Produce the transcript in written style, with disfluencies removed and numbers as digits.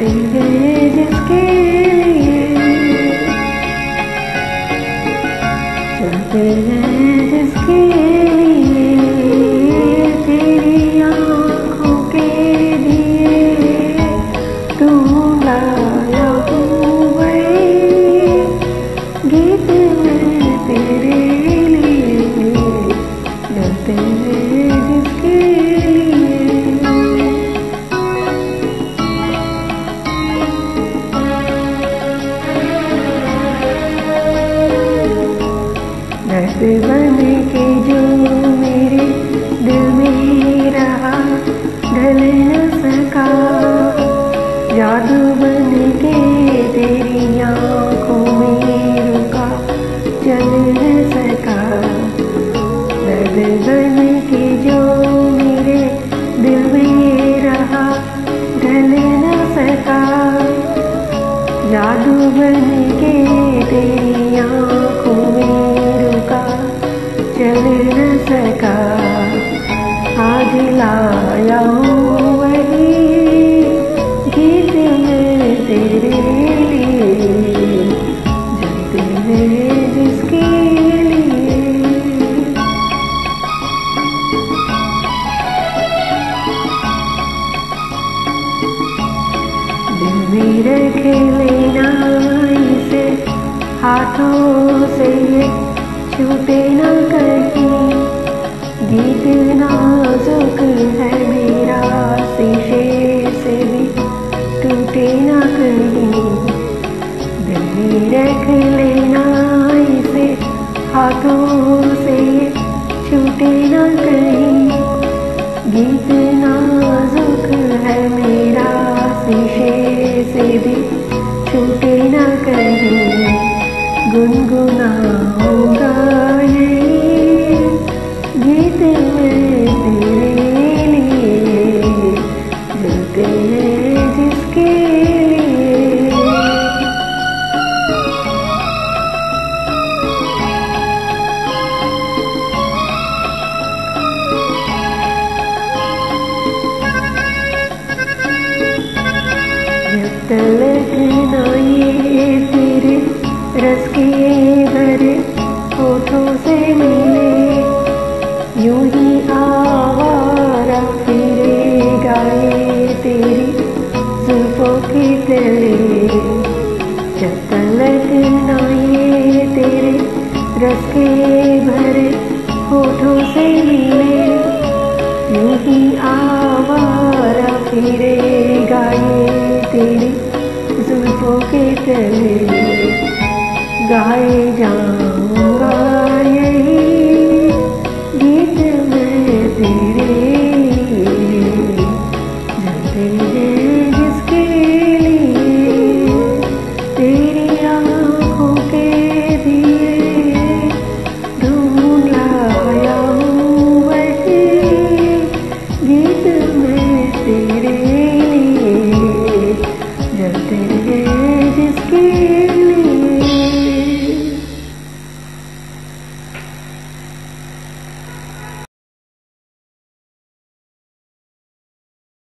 डरते हैं जिसके लिए, डरते हैं जिसके लिए, तेरी आँखों के लिए तू लाया हूँ वही गीत में तेरे लिए, डरते हैं जिसके लिए। दर्द बन के जो मेरे दिल में रहा ढल न सका, जादू बन के तेरी आँखों में रुका चल न सका। दर्द बन के जो मेरे दिल में रहा ढल न सका, जादू बन के तेरी आँखों में रुका चल न सका। आज लाया हूँ वही गीत में तेरे लिए, जलते हैं जिसके लिए। दिल में रख लेना इसे, हाथों से ये छूटे न कहीं, गीत नाजुक है मेरा शीशे से भी टूटे न कहीं। दिल में रख लेना इसे, हाथों से ये छूटे न कहीं, गीत नाजुक है मेरा शीशे से भी छूटे न कहीं। गुनगुनाऊंगा ये गीत में तेरे लिए, जलते हैं जिसके लिए। जब तलक ना ये तेरे रस के भरे होठों से मिले, यूं ही आवारा फिरेगा ये तेरी जुल्फों के तले। जब तलक ना ये तेरे रस के भरे होठों से मिले, यूं ही आवारा फिरेगा ये तेरी जुल्फों के तले। गाए जाऊंगा